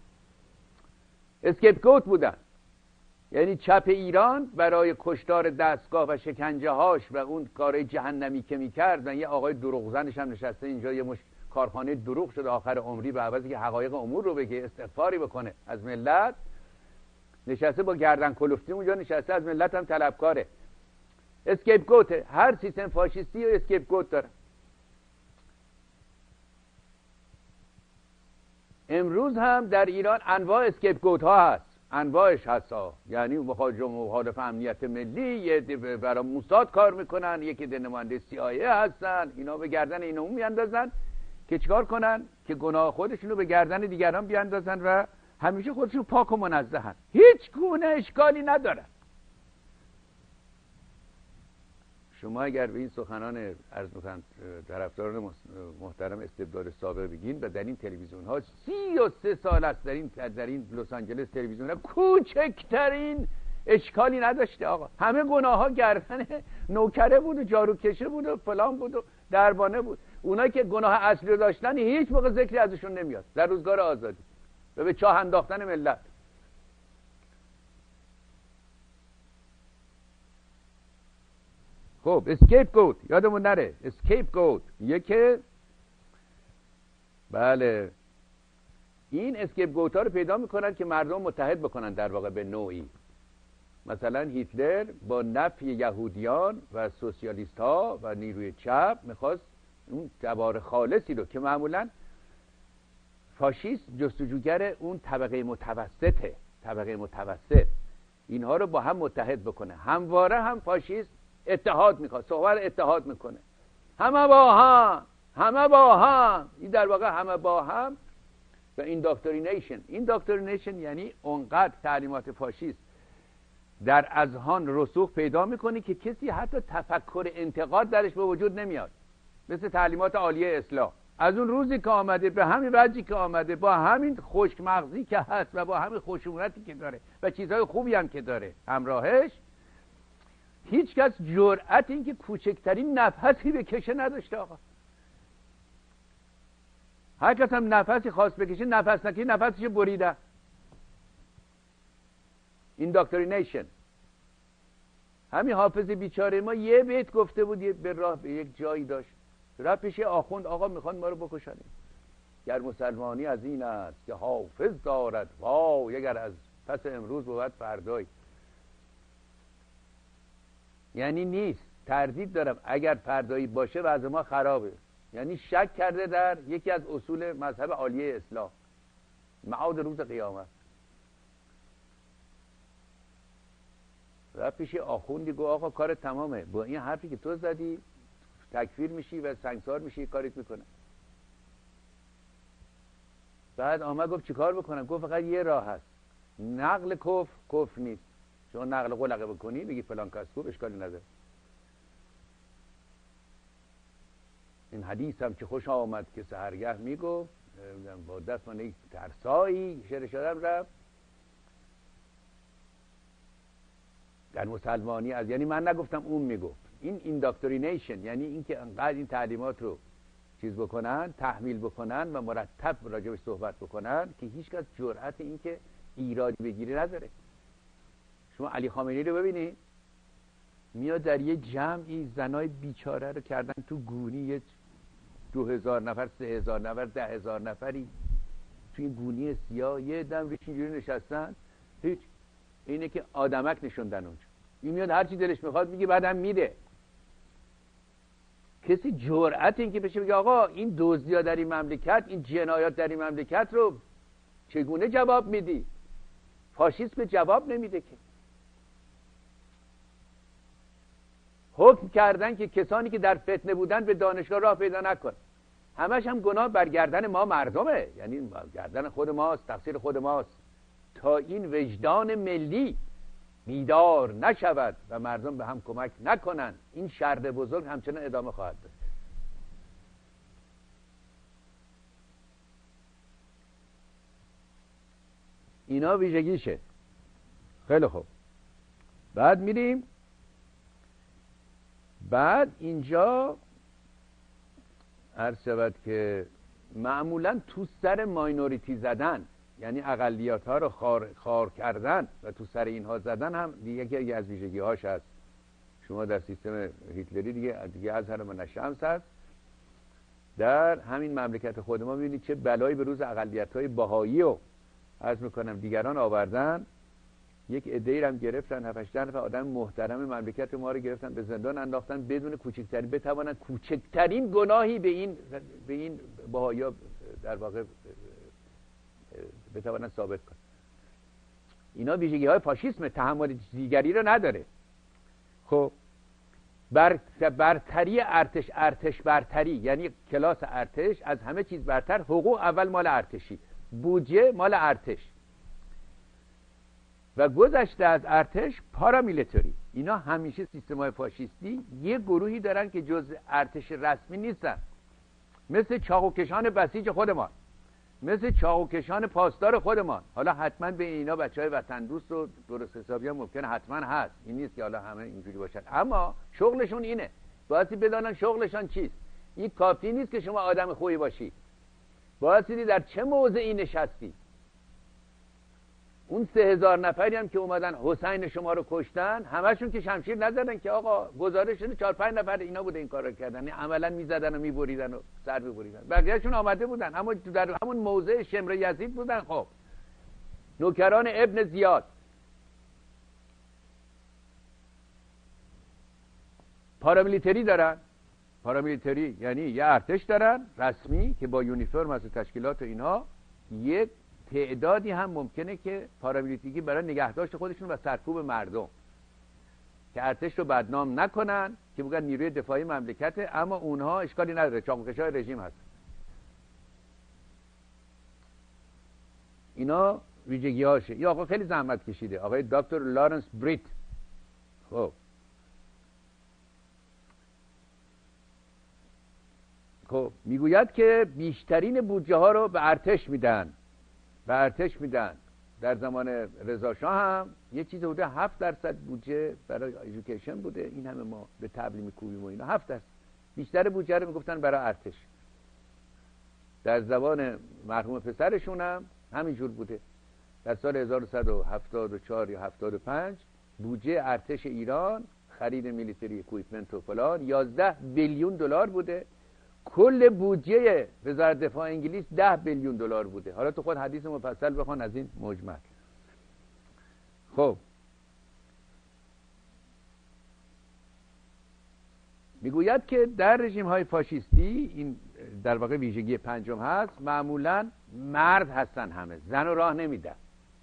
اسکیپگوت بودن، یعنی چپ ایران برای کشتار دستگاه و شکنجه هاش و اون کارهای جهنمی که میکرد. و یه آقای دروغزنش هم نشسته اینجا، یه مش کارخانه دروغ شده آخر عمری، به عوضی که حقایق امور رو بگه، استغفاری بکنه از ملت، نشسته با گردن کلفتی اونجا نشسته، از ملت هم طلبکاره. اسکیپگوته. هر سیستم فاشیستی و اسکیپگوت داره. امروز هم در ایران انواع اسکیپگوت ها هست، انواعش هست ها. یعنی مخالف امنیت ملی، یه برای موساد کار میکنن، یکی ده نماینده سی آی ای هستن، اینا به گردن اینا اون میاندازن که چیکار کنن؟ که گناه خودشونو به گردن دیگران بیاندازن و همیشه خودشون پاک و منزهن، هیچ گونه اشکالی ندارن. شما اگر به این سخنان عرض می‌کنم طرفداران محترم استبداد سابق بگین و در این تلویزیون ها سی و سه سال است در این در این لس آنجلس تلویزیون ها کوچکترین اشکالی نداشته آقا. همه گناه ها گردن نوکره بود و جاروکشه بود و فلان بود و دربانه بود. اونایی که گناه اصلی رو داشتن هیچ موقع ذکری ازشون نمیاد در روزگار آزادی و به چاه انداختن ملت. خب اسکیپگوت یادمون نره. اسکیپگوت یکی، بله، این اسکیپگوت ها رو پیدا میکنن که مردم متحد بکنن در واقع به نوعی. مثلا هیتلر با نفی یهودیان و سوسیالیست ها و نیروی چپ میخواست اون تبار خالصی رو که معمولا فاشیست جستجوگر اون طبقه متوسطه، طبقه متوسط، اینها رو با هم متحد بکنه. همواره هم فاشیست اتحاد میخواد، صحبت اتحاد میکنه، همه با هم، همه با هم. این در واقع همه با هم و اینداکترینیشن. اینداکترینیشن یعنی اونقدر تعلیمات فاشیست در اذهان رسوخ پیدا میکنه که کسی حتی تفکر انتقاد درش به وجود نمیاد، مثل تعلیمات عالیه اسلام. از اون روزی که آمده به همین وجهی که آمده، با همین خشک مغزی که هست و با همین خشونتی که داره و چیزهای خوبی هم که داره همراهش، هیچ کس جرأت این که کوچکترین نفسی بکشه نداشته آقا. هر کس هم نفسی خواست بکشه، نفس نکشه نفسش بریده. اینداکترینیشن. همین حافظ بیچاره ما یه بیت گفته بود، یه به راه به یک جایی داشت، رفت پیش آخوند، آقا میخوان ما رو بکشنیم، گر مسلمانی از این است که حافظ دارد وای، اگر از پس امروز بود فردای. یعنی نیست، تردید دارم، اگر فردایی باشه وضع ما خرابه. یعنی شک کرده در یکی از اصول مذهب عالیه اسلام، معاد روز قیامت. رفت پیش آخوندی گفت آقا کار تمامه، با این حرفی که تو زدی تکفیر میشی و سنگسار میشی، کاریت میکنه. بعد آمد گفت چیکار بکنم؟ گفت فقط یه راه هست، نقل کفر کفر نیست، شما نقل قلقه بکنی بگی فلان کس گفت اشکالی نداره. این حدیث هم که خوش آمد که سحرگه میگفت با دست من یک ترسایی شعر شدم رفت در مسلمانی از، یعنی من نگفتم اون میگفت. این اینداکترینیشن یعنی اینکه انقدر این تعلیمات رو چیز بکنن، تحمیل بکنن و مرتب راجبش صحبت بکنن که هیچ کس جرأت این که ایرادی بگیره نداره. شما علی خامنه‌ای رو ببینید، میاد در یه جمعی زنای بیچاره رو کردن تو گونی، یه دو هزار نفر، سه هزار نفر، ده هزار نفری توی گونی سیاه، یه دم ریش اینجوری نشستن، هیچ، اینه که آدمک نشوندن اونجا. این میاد هر چی دلش میخواد میگه، بعدم میده. کسی جرأت این که بشه بگه آقا این دزدی‌ها در این مملکت، این جنایات در این مملکت رو چگونه جواب میدی؟ فاشیسم جواب نمیده که. حکم کردن که کسانی که در فتنه بودن به دانشگاه راه پیدا نکن. همش هم گناه بر گردن ما مردمه، یعنی گردن خود ماست، تقصیر خود ماست. تا این وجدان ملی بیدار نشود و مردم به هم کمک نکنن، این شر بزرگ همچنان ادامه خواهد داشت. اینا ویژگیشه. خیلی خوب. بعد میریم بعد اینجا عرض شود که معمولا تو سر ماینوریتی زدن، یعنی اقلیت ها رو خار, خار کردن و تو سر اینها زدن هم دیگه یکی از ویژگی هاش هست. شما در سیستم هیتلری دیگه دیگه از هر من شمس هست. در همین مملکت خود ما میبینید چه بلایی به روز اقلیت های بهایی و عرض میکنم دیگران آوردن. یک عده‌ای هم گرفتن، هفت هشت نفر آدم محترم مملکت ما رو گرفتن به زندان انداختن بدون کوچکترین بتوانند کوچکترین گناهی به این به این بهائی‌ها در واقع بتوانند ثابت کنند. اینا ویژگی‌های فاشیسم، تحمل دیگری رو نداره. خب بر برتری ارتش، ارتش برتری یعنی کلاس ارتش از همه چیز برتر، حقوق اول مال ارتشی، بودجه مال ارتش و گذشته از ارتش پارامیلیتری. اینا همیشه سیستم‌های فاشیستی یه گروهی دارن که جز ارتش رسمی نیستن، مثل چاقوکشان بسیج خودمان، مثل چاقوکشان پاسدار خودمان. حالا حتما به اینا بچهای وطن دوست و درست حسابی هم ممکنه حتما هست، این نیست که حالا همه اینجوری باشن، اما شغلشون اینه، بایستی بدانن شغلشان چیست. این کافی نیست که شما آدم خوبی باشی، بایستی در چه موضعی نشستی. اون سه هزار نفری هم که اومدن حسین شما رو کشتن، همشون که شمشیر نزدن که آقا، گزارش شده چهار پنج نفر اینا بوده این کارو کردن، یعنی عملا میزدن و میبریدن و سر میبریدن. بقیه‌شون آمده بودن اما در همون موضع شمر یزید بودن. خب نوکران ابن زیاد، پارامیلیتری دارن. پارامیلیتری یعنی یه ارتش دارن رسمی که با یونیفرم از تشکیلات و اینها، یک تعدادی هم ممکنه که پارامیلیتری برای نگهداشت خودشون و سرکوب مردم، که ارتش رو بدنام نکنن، که بگن نیروی دفاعی مملکته، اما اونها اشکالی نداره، چاقوکشای رژیم هست. اینا ویژگی هاشه. یا آقا خیلی زحمت کشیده، آقای دکتر لارنس بریت. خب خب میگوید که بیشترین بودجه ها رو به ارتش میدن، به ارتش میدن. در زمان رضا شاه هم یه چیز حدود هفت درصد بودجه برای ایژوکیشن بوده. این همه ما به تبلی میکوبیم و اینا، هفت درصد بیشتر بودجه رو میگفتن برای ارتش. در زبان مرحوم پسرشون هم همینجور بوده. در سال هزار و صد و هفتاد و چهار یا هفتاد و پنج بودجه ارتش ایران، خرید میلیتری اکویپمنت و فلان، یازده بیلیون دلار بوده. کل بودجه وزارت دفاع انگلیس ده بیلیون دلار بوده. حالا تو خود حدیث مفصل بخوان از این مجمل. خب میگوید که در رژیم های فاشیستی، این در واقع ویژگی پنجم هست، معمولا مرد هستن، همه زن رو راه نمیدن،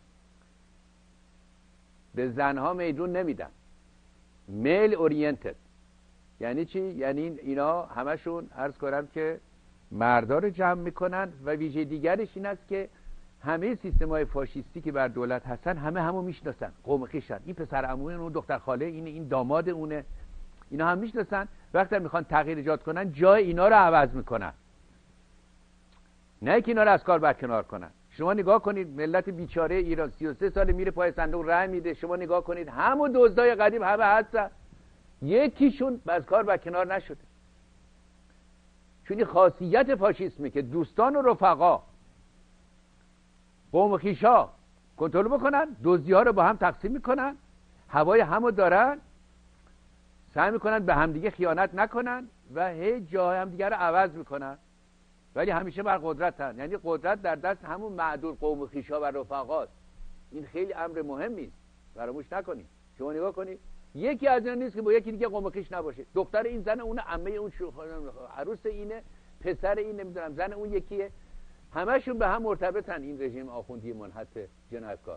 به زنها میدون نمیدن. میل اورینتد یعنی چی؟ یعنی اینا همشون عرض کنم که مردا رو جمع میکنن. و ویژه دیگرش این است که همه سیستم‌های فاشیستی که بر دولت هستن همه همو میشناسن، قوم خویشن. این پسر عموی اون، دختر خاله اینه، این داماد اونه، اینا هم میشناسن. وقتی میخوان تغییر ایجاد کنن جای اینا رو عوض میکنن، نه که اینا رو از کار برکنار کنن. شما نگاه کنید ملت بیچاره ایران سی و سه سال میره پای صندوق رای میده، شما نگاه کنید همون دزدای قدیم همه هستن، یکیشون از کار برکنار نشده. چون این خاصیت فاشیسمه که دوستان و رفقا، قوم و خویشا کنترل بکنن، دزدی ها رو با هم تقسیم میکنن، هوای همو دارن، سعی میکنن به همدیگه خیانت نکنن و هی جای همدیگه رو عوض میکنن، ولی همیشه بر قدرتن. یعنی قدرت در دست همون معدود قوم و خویشا و رفقاست. این خیلی امر مهمی است، فراموش نکنید. شما نگاه کنید یکی از اینا نیست که با یکی دیگه قوم و خویش نباشه. دختر این زن اون، عمه اون، عروس اینه، پسر این، نمیدونم زن اون یکیه، همشون به هم مرتبطن. این رژیم آخوندی منحط جنایتکار.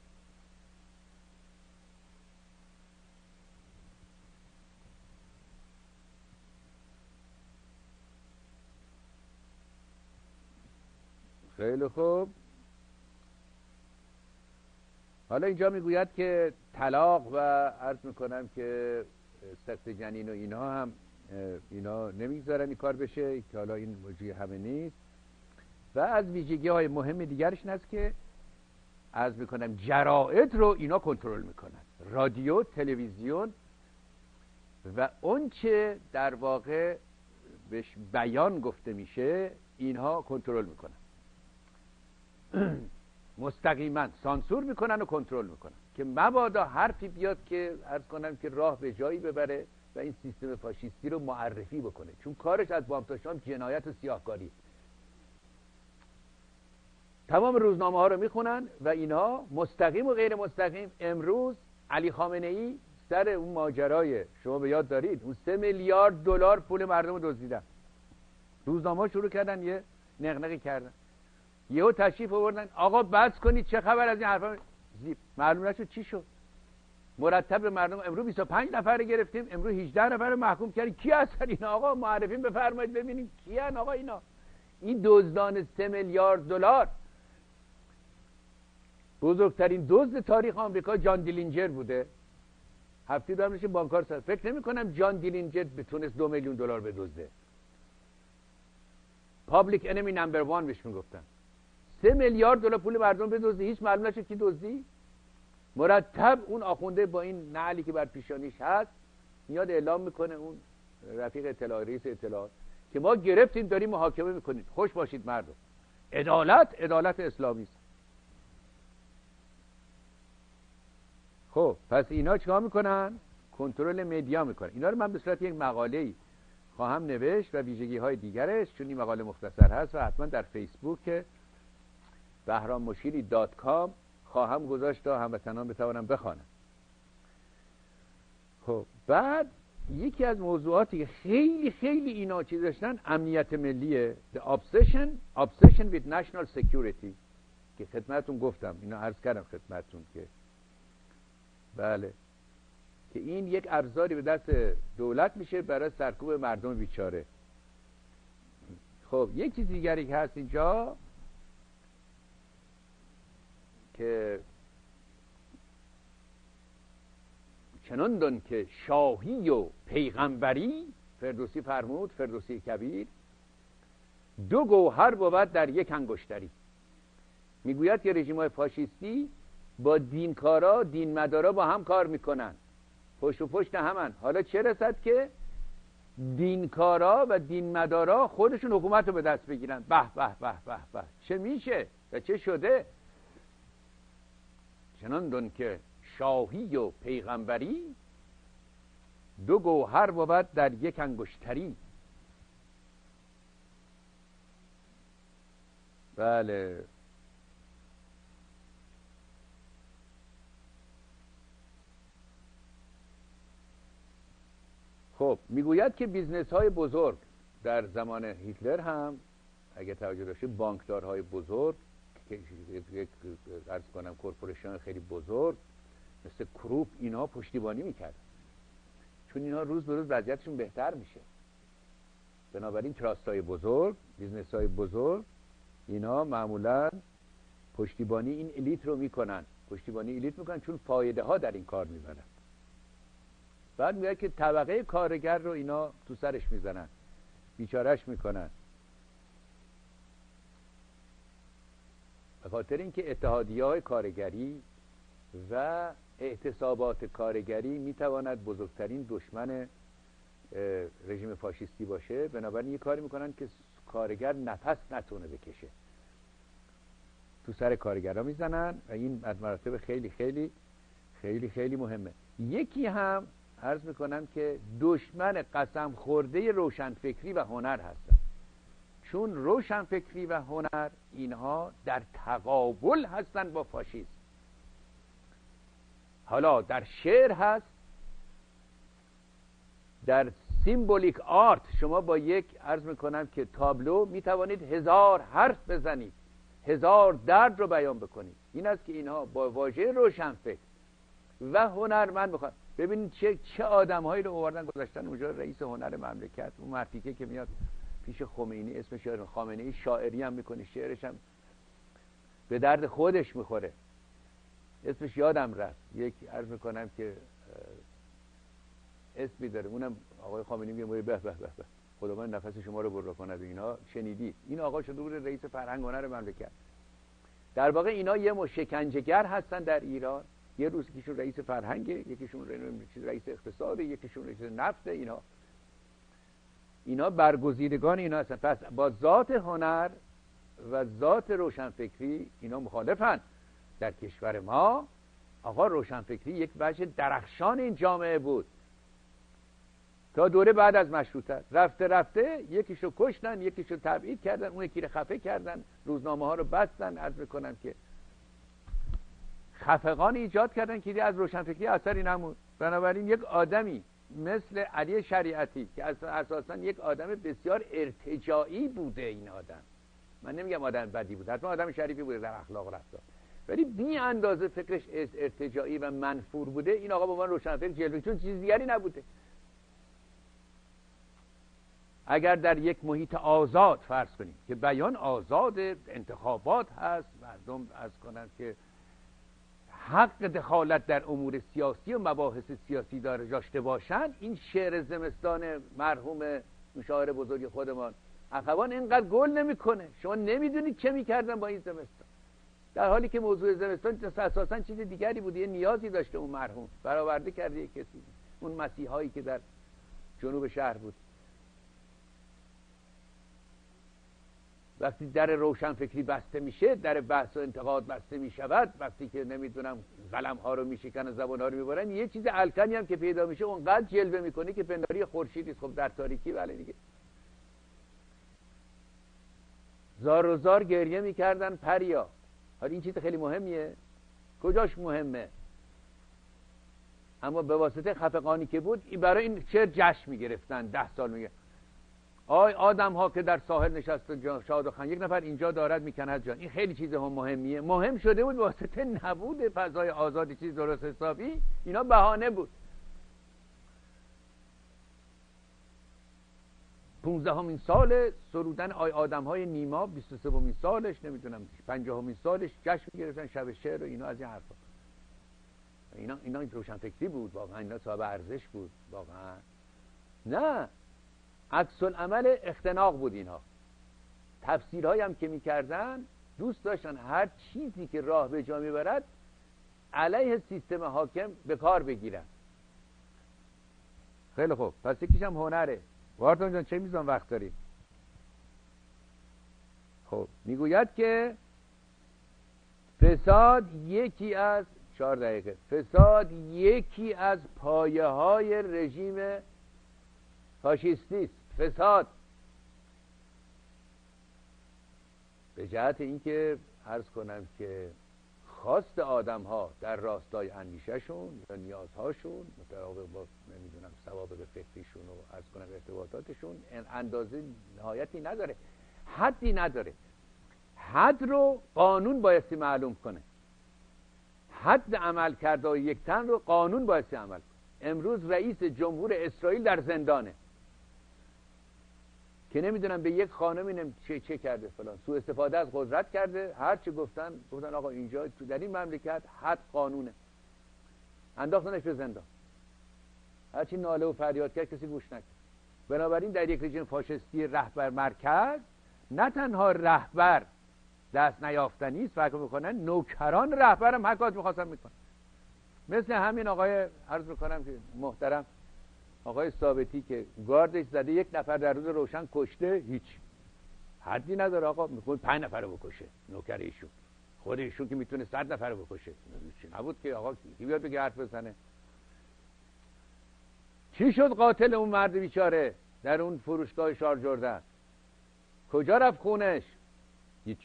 خیلی خوب. حالا اینجا میگوید که طلاق و عرض میکنم که سقط جنین و اینا هم اینا نمیگذارن این کار بشه، که حالا این موضوع همه نیست. و از ویژگی های مهم دیگرش این است که عرض میکنم جرائد رو اینا کنترل میکنن. رادیو، تلویزیون و اون چه در واقع بهش بیان گفته میشه اینها کنترل میکنن. مستقیما سانسور میکنن و کنترل میکنن که مبادا حرفی بیاد که عرض کنم که راه به جایی ببره و این سیستم فاشیستی رو معرفی بکنه، چون کارش از بام تا شام جنایت و سیاهکاری. تمام روزنامه ها رو میخونن و اینها مستقیم و غیر مستقیم. امروز علی خامنه ای سر اون ماجرای شما به یاد دارید اون سه میلیارد دلار پول مردم رو دزدیدن، روزنامه ها شروع کردن یه نقنقی کردن، یهو تشریف آوردن آقا بس کنید چه خبر از این حرفا. زیب معلوم نشد چی شد. مرتب به مردم امروز بیست و پنج نفر رو گرفتیم، امروز هجده نفر رو محکوم کردیم. کی هستن اینا آقا؟ معرفین بفرمایید ببینیم کی ان آقا اینا. این دزدان سه میلیارد دلار. بزرگترین دزد تاریخ آمریکا جان دیلینجر بوده. هفته دارم میشه بانکار سر. فکر نمی کنم جان دیلینجر بتونست دو میلیون دلار بدزده. پابلیک انمی نمبر وان بهش میگفتن. سه میلیارد دلار پول مردم بدزده، هیچ معلوم نشد کی دزدی. مرتب اون آخونده با این نعلی که بر پیشانیش هست میاد اعلام میکنه، اون رفیق اطلاع رئیس اطلاعات، که ما گرفتیم داریم محاکمه میکنیم، خوش باشید مردم. عدالت عدالت اسلامی است. خب پس اینا چیکار میکنن؟ کنترل مدیا میکنن. اینا رو من به صورت یک مقاله‌ای خواهم نوشت و ویژگی های دیگرش، چون این مقاله مختصر هست و حتما در فیسبوک بهرام مشیری دات کام خواهم گذاشت تا هموطنان بتوانم بخوانم. خب بعد یکی از موضوعاتی که خیلی خیلی اینا چیز داشتن امنیت ملیه. The obsession obsession with national security که خدمتون گفتم، اینا عرض کردم خدمتون که بله که این یک ابزاری به دست دولت میشه برای سرکوب مردم بیچاره. خب یک چیز دیگری که هست اینجا که چنان دان که شاهی و پیغمبری، فردوسی فرمود، فردوسی کبیر، دو گوهر بود در یک انگشتری. میگوید که رژیم‌های فاشیستی با دینکارا دینمدارا با هم کار میکنن، پشت و پشت همن. حالا چه رسد که دینکارا و دینمدارا خودشون حکومت رو به دست بگیرن. به به به به به چه میشه و چه شده؟ چنان دون که شاهی و پیغمبری، دو گوهر بود در یک انگشتری. بله خب میگوید که بیزنس های بزرگ در زمان هیتلر هم اگه توجه داشته، بانکدارهای بزرگ که عرض کنم کورپوریشن خیلی بزرگ مثل کروپ اینا پشتیبانی میکرد، چون اینا روز به روز وضعیتشون بهتر میشه. بنابراین تراست های بزرگ، بیزنس های بزرگ اینا معمولا پشتیبانی این الیت رو میکنن، پشتیبانی الیت میکنن چون فایده ها در این کار میبرن. بعد میگه که طبقه کارگر رو اینا تو سرش میزنن، بیچارهش میکنن، به خاطر اینکه اتحادیه‌های کارگری و اعتصابات کارگری میتواند بزرگترین دشمن رژیم فاشیستی باشه. بنابراین یه کاری میکنن که کارگر نفس نتونه بکشه، تو سر کارگرها میزنن و این از مراتب خیلی خیلی خیلی خیلی مهمه. یکی هم عرض میکنم که دشمن قسم خورده روشنفکری و هنر هستن، چون روشنفکری و هنر اینها در تقابل هستن با فاشیسم. حالا در شعر هست، در سیمبولیک آرت شما با یک عرض میکنم که تابلو میتوانید هزار حرف بزنید، هزار درد رو بیان بکنید. این است که اینها با واژه روشنفکر و هنرمند بخواد. ببینید چه چه آدم‌هایی رو آوردن گذاشتن اونجا، رئیس هنر مملکت، اون مرتیکه که میاد پیش خمینی اسمش خامنه‌ای شاعری هم میکنه، شعرش هم به درد خودش میخوره. اسمش یادم رفت، یک عرض میکنم که اسمی داره، اونم آقای خامنه‌ای میگه به به به به خدا من نفس شما رو برا کند. اینا شنیدید این آقا شده بود رئیس فرهنگ هنر مملکت. در واقع اینا یه مشکنجهگر هستن در ایران، یه روز یکیشون رئیس فرهنگ، یکیشون رئیس اقتصاد، یکیشون رئیس نفت. اینا اینا برگزیدگان اینا هستن. پس با ذات هنر و ذات روشنفکری اینا مخالفن. در کشور ما آقا روشنفکری یک وجه درخشان این جامعه بود تا دوره بعد از مشروطه. رفته رفته یکیشو کشتن، یکیشو تبعید کردن، اون یکی رو خفه کردن، روزنامه ها رو بستن. عرض میکنم که خفقان ایجاد کردن که از روشنفکری اثری نمود. بنابراین یک آدمی مثل علی شریعتی که اساسا یک آدم بسیار ارتجاعی بوده، این آدم، من نمیگم آدم بدی بود، حتما آدم شریفی بوده در اخلاق و رفتار، ولی بی اندازه فکرش ارتجاعی و منفور بوده. این آقا به عنوان روشنفکر جلوه، چون چیز دیگری نبوده. اگر در یک محیط آزاد فرض کنیم که بیان آزاد، انتخابات هست، مردم از کنند که حق دخالت در امور سیاسی و مباحث سیاسی داشته باشند، این شعر زمستان مرحوم شاعر بزرگ خودمان اخوان اینقدر گل نمیکنه. شما نمیدونید چه میکردن با این زمستان، در حالی که موضوع زمستان اساسا چیز دیگری بود، یه نیازی داشته اون مرحوم، برآورده کرده یک کسی، اون مسیحایی که در جنوب شهر بود. وقتی در روشنفکری بسته میشه، در بحث و انتقاد بسته میشود، وقتی که نمیدونم قلم ها رو میشکنن، زبان ها رو میبرن، یه چیز الکنی هم که پیدا میشه اونقدر جلوه میکنه که پنداری خورشیدی است. خب در تاریکی بله دیگه. زار و زار گریه میکردن پریا. حالا این چیز خیلی مهمیه، کجاش مهمه؟ اما به واسطه خفقانی که بود برای این شعر جشن میگرفتن. ده سال میگه آی آدم ها که در ساحل نشسته شاد و خند، یک نفر اینجا دارد میکند جان. این خیلی چیز هم مهمیه. مهم شده بود واسطه نبود فضای آزادی، چیز درست حسابی، اینا بهانه بود. پونزدهمین سال سرودن آی آدم های نیما، بیست و سومین سالش، نمیدونم پنجاهمین سالش جشن میگرفتن، شب شعر و اینا از این حرفا. اینا اینا روشنفکری بود واقعا، اینا صاحب ارزش بود واقعا. نه، عکس العمل اختناق بود. اینها تفسیرهایی هم که میکردن دوست داشتن هر چیزی که راه به جا میبرد علیه سیستم حاکم به کار بگیرن. خیلی خوب، پس یکیش هم هنره. وارتون جان چه میزان وقت داری؟ خب میگوید که فساد یکی از چهار دقیقه فساد یکی از پایه های رژیم فاشیستی است. فساد به جهت اینکه عرض کنم که خواست آدم ها در راستای اندیشهشون یا نیازهاشون مطابق با نمیدونم سوابق فکریشون و عرض کنم ارتباطاتشون اندازه نهایتی نداره، حدی نداره. حد رو قانون بایستی معلوم کنه. حد عمل کرده یک تن رو قانون بایستی عمل کنه. امروز رئیس جمهور اسرائیل در زندانه که نمیدونم به یک خانمی چه چه کرده فلان، سوء استفاده از قدرت کرده، هر چی گفتن گفتن آقا اینجا تو در این مملکت حد قانونه، انداختنش به زندان. هر چی ناله و فریاد کرد کسی گوش نکرد. بنابراین در یک رژیم فاشisتی رهبر مرکز نه تنها رهبر دست نیافتنی است، فکر میکنن نوکران رهبر هم حکات میخواستن میکنن. مثل همین آقای عرض میکنم که محترم آقای ثابتی که گاردش زده یک نفر در روز روشن کشته، هیچ حدی نداره. آقا میخواد پنج نفر رو بکشه، نوکر ایشون، خود ایشون که میتونه صد نفر رو بکشه. چی نبود که آقا کی بیاد بگه حرف بزنه؟ چی شد قاتل اون مرد بیچاره در اون فروشگاه شارل جردن؟ کجا رفت خونش؟ هیچ.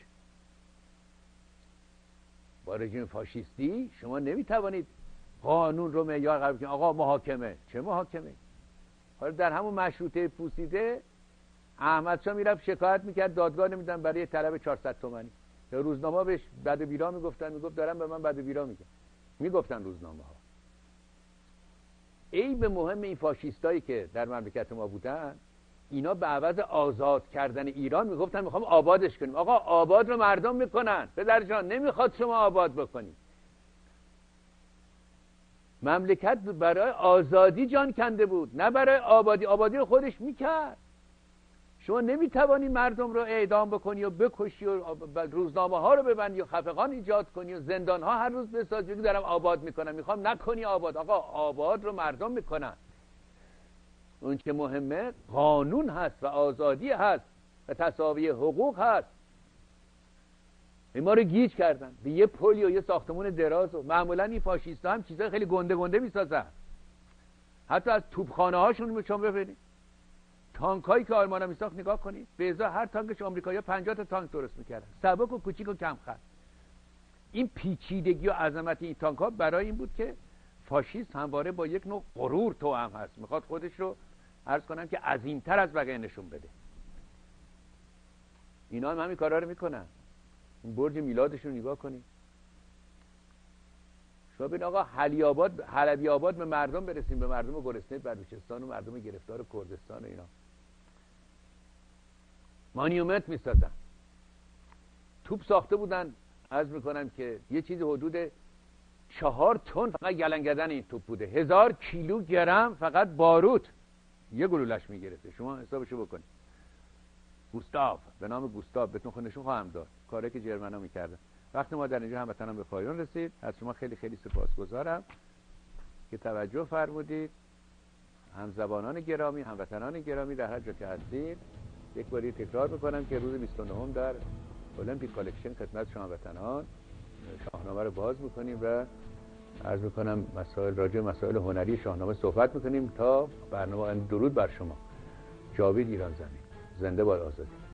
با رژیم فاشیستی شما نمیتوانید قانون رو معیار قرار بدید. آقا محاکمه، چه محاکمه؟ حالا در همون مشروطه پوسیده احمد شاه میرفت شکایت میکرد دادگاه نمیدن برای طلب چهارصد تومانی، یا روزنامه بهش بد و بیرا میگفتن، میگفت دارن به من بد و بیرا میگن، میگفتن روزنامه ها. ای به مهم این فاشیستایی که در مملکت ما بودن، اینا به عوض آزاد کردن ایران میگفتن میخوام آبادش کنیم. آقا آباد رو مردم میکنن، پدر جان نمیخواد شما آباد بکنی. مملکت برای آزادی جان کنده بود، نه برای آبادی. آبادی رو خودش میکرد. شما نمیتوانی مردم رو اعدام بکنی و بکشی و روزنامه ها رو ببندی و خفقان ایجاد کنی و زندان ها هر روز بساز بگی دارم آباد میکنم. میخوام نکنی آباد. آقا آباد رو مردم میکنن. اون که مهمه قانون هست و آزادی هست و تساوی حقوق هست. ما رو گیج کردن به یه پلی و یه ساختمون دراز و معمولا این فاشیستا هم چیزای خیلی گنده گنده میسازن. حتی از توپخانه هاشون شما ببینید، تانک هایی که آلمان ها میساخت نگاه کنید، به ازای هر تانکش آمریکایی‌ها پنجاه تا تانک درست میکردن، سبک و کوچیک و کم خرج. این پیچیدگی و عظمت این تانک ها برای این بود که فاشیست همواره با یک نوع غرور توأم هست، میخواد خودش رو عرض کنم که عظیمتر از بقیه نشون بده. اینا هم همین کارا رو میکنن. این برج میلادشون رو نگاه کنید. شما ببین آقا حلی آباد، حلبی آباد به مردم برسیم، به مردم گرسنه بلوچستان و مردم گرفتار کردستان و اینا. مانیومنت میسازن. توپ ساخته بودن، عرض میکنم که یه چیزی حدود چهار تن فقط گلنگدن این توپ بوده، هزار کیلو گرم فقط باروت یه گلولش میگرفته. شما حسابشو بکنید. گوستاو، به نام گوستاو بهتون خودشون خواهم داد کاری که جرمنا میکردن. وقتی ما در اینجا هموطنان به پایان رسید، از شما خیلی خیلی سپاسگزارم که توجه فرمودید. همزبانان گرامی، هموطنان گرامی در هر جا که هستید، یک باری تکرار میکنم که روز بیست و نهم در المپیک کالکشن خدمت شما هموطنان شاهنامه رو باز میکنیم و عرض میکنم مسائل راجع به مسائل هنری شاهنامه صحبت میکنیم تا برنامه. درود بر شما. جاوید ایران زمین. زنده باد آزادی.